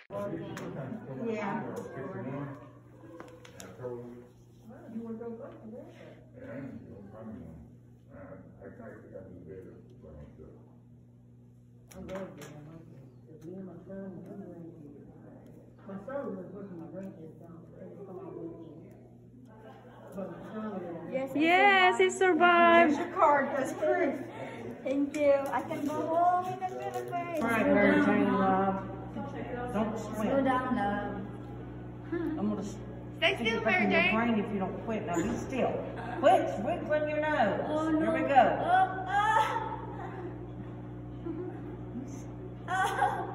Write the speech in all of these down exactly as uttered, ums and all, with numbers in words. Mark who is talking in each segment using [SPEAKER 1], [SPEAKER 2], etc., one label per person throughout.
[SPEAKER 1] Yeah.
[SPEAKER 2] Yes, yes, it survived.
[SPEAKER 1] Here's your card, that's proof.
[SPEAKER 2] Thank you. I can go home in the Philippines.
[SPEAKER 1] All right, Mary Jane, love. Don't
[SPEAKER 2] Slow
[SPEAKER 1] sweat.
[SPEAKER 2] down, love.
[SPEAKER 1] I'm gonna
[SPEAKER 2] Stay
[SPEAKER 1] stick
[SPEAKER 2] still,
[SPEAKER 1] it back
[SPEAKER 2] Mary
[SPEAKER 1] in your
[SPEAKER 2] Jane.
[SPEAKER 1] brain if you don't quit. Now be still. Quit, quit from your nose.
[SPEAKER 2] Oh, no.
[SPEAKER 1] Here we go.
[SPEAKER 2] Oh, ah. Ah.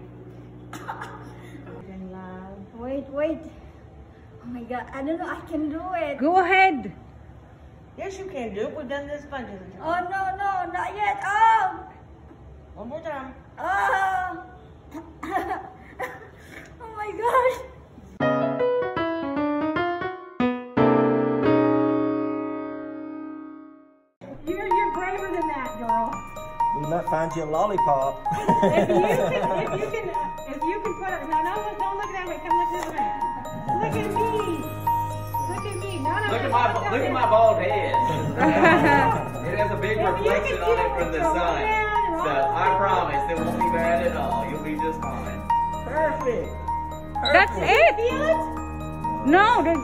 [SPEAKER 2] Wait, wait. Oh my God, I don't know, I can do it.
[SPEAKER 3] Go ahead.
[SPEAKER 1] Yes, you can do it. We've done this bunch of times.
[SPEAKER 2] Oh, no, no, not yet. Oh.
[SPEAKER 1] One more time.
[SPEAKER 2] Oh. Oh my gosh.
[SPEAKER 3] You're, you're braver than that, girl.
[SPEAKER 4] We might find you a lollipop.
[SPEAKER 3] If you can, if you can, if you can put it, no, no, look, don't look that way. Come look this way. Look at me. Look at me. No, no.
[SPEAKER 5] Look at my look at my bald head. It has a big reflection on it from the sun. So I promise it won't be bad at all. You'll be just fine.
[SPEAKER 1] Perfect.
[SPEAKER 3] That's it. Feel it? No, there's,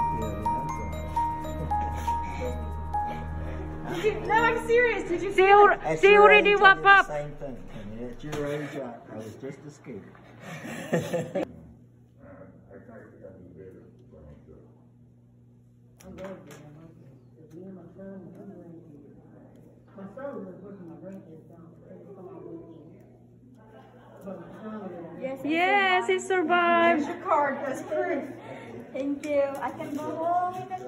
[SPEAKER 3] did you, no, I'm serious. Did you see, feel al-
[SPEAKER 4] At
[SPEAKER 3] see
[SPEAKER 4] your
[SPEAKER 3] already
[SPEAKER 4] age, I
[SPEAKER 3] wrap
[SPEAKER 4] did the
[SPEAKER 3] up?
[SPEAKER 4] Same thing. I mean, at your age, I, I was just as scared.
[SPEAKER 2] Yes,
[SPEAKER 3] Yes, it survived.
[SPEAKER 1] Here's your card, that's proof.
[SPEAKER 2] Thank you. I can go home in the